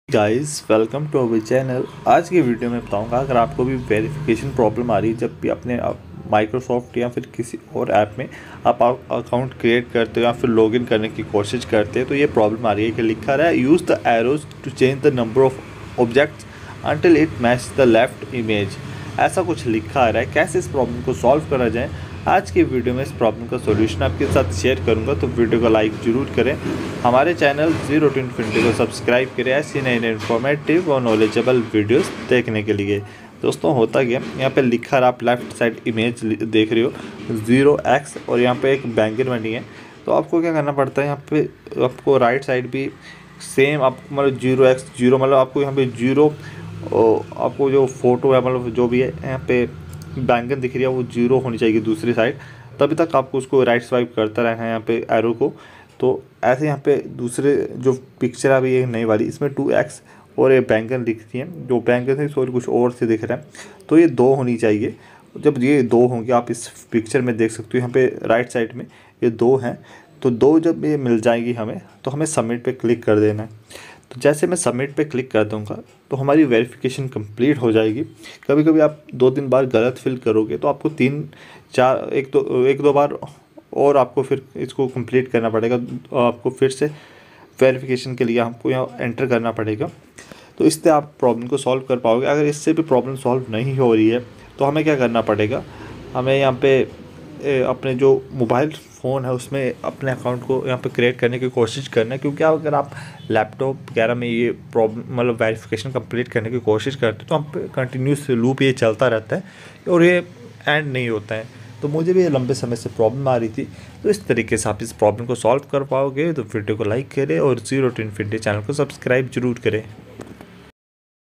Guys welcome to our channel. आज की video में बताऊंगा अगर आपको भी वेरिफिकेशन प्रॉब्लम आ रही है जब भी अपने माइक्रोसॉफ्ट या फिर किसी और ऐप में आप अकाउंट क्रिएट करते हो या फिर लॉगिन करने की कोशिश करते हैं तो ये प्रॉब्लम आ रही है कि लिखा रहा है use the arrows to change the number of objects until it match the left image. ऐसा कुछ लिखा आ रहा है। कैसे इस प्रॉब्लम को सॉल्व करा जाए, आज की वीडियो में इस प्रॉब्लम का सॉल्यूशन आपके साथ शेयर करूंगा, तो वीडियो को लाइक जरूर करें। हमारे चैनल जीरो टू इन्फिनिटी को सब्सक्राइब करें ऐसी नई नई इन्फॉर्मेटिव और नॉलेजेबल वीडियोस देखने के लिए। दोस्तों होता क्या, यहाँ पे लिखा है, आप लेफ्ट साइड इमेज देख रहे हो 0x और यहाँ पे एक बैंगन बनी है। तो आपको क्या करना पड़ता है, यहाँ पे आपको राइट साइड भी सेम आपको मतलब 0x 0 मतलब आपको यहाँ पे 0 आपको जो फोटो है मतलब जो भी है यहाँ पे बैंगन दिख रही है वो 0 होनी चाहिए दूसरी साइड, तभी तक आपको उसको राइट स्वाइप करता रहना है यहाँ पे एरो को। तो ऐसे यहाँ पे दूसरे जो पिक्चर अभी ये नई वाली इसमें 2x और ये बैंगन दिखती है, जो बैंगन है सॉरी कुछ और से दिख रहा है, तो ये 2 होनी चाहिए। जब ये 2 होंगे आप इस पिक्चर में देख सकते हो यहाँ पे राइट साइड में ये 2 हैं, तो 2 जब ये मिल जाएगी हमें तो हमें सबमिट पे क्लिक कर देना है। तो जैसे मैं सबमिट पे क्लिक कर दूंगा तो हमारी वेरिफिकेशन कंप्लीट हो जाएगी। कभी कभी आप 2-3 बार गलत फिल करोगे तो आपको 3-4 एक दो बार और आपको फिर इसको कंप्लीट करना पड़ेगा। आपको फिर से वेरिफिकेशन के लिए आपको यहाँ एंटर करना पड़ेगा, तो इससे आप प्रॉब्लम को सॉल्व कर पाओगे। अगर इससे भी प्रॉब्लम सॉल्व नहीं हो रही है तो हमें क्या करना पड़ेगा, हमें यहाँ पे अपने जो मोबाइल फ़ोन है उसमें अपने अकाउंट को यहाँ पे क्रिएट करने की कोशिश करना है, क्योंकि अगर आप लैपटॉप वगैरह में ये प्रॉब्लम मतलब वेरिफिकेशन कंप्लीट करने की कोशिश करते तो हम पे कंटिन्यूस लूप ये चलता रहता है और ये एंड नहीं होता है। तो मुझे भी लंबे समय से प्रॉब्लम आ रही थी, तो इस तरीके से आप इस प्रॉब्लम को सॉल्व कर पाओगे। तो वीडियो को लाइक करें और जीरो टू इन्फिनिटी चैनल को सब्सक्राइब जरूर करें।